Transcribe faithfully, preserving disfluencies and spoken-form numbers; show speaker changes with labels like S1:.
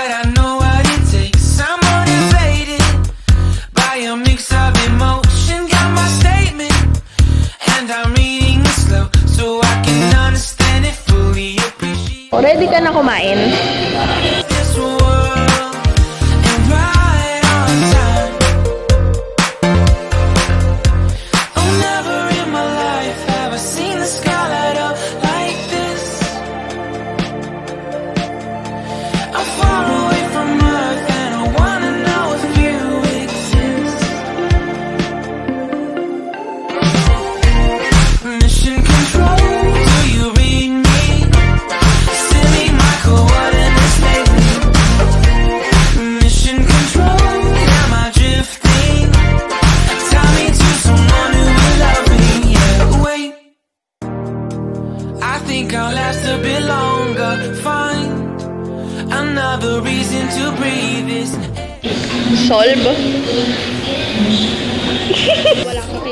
S1: but I know what it takes. I'm motivated by a mix of emotion. Got my statement, and I'm reading it slow so I can understand it fully. Appreciate.
S2: Ready ka na kumain?
S1: This world and right on time. Oh, never in my life have I seen the sky light up like this. I'm far away from Earth and I wanna know if you exist. Mission control, do you read me? Send me my coordinates lately. Mission control, am I drifting? Tie me to someone who will love me. Yeah, wait, I think I'll last a bit longer. Find another reason to breathe this.
S2: Solve.
S3: Wala ka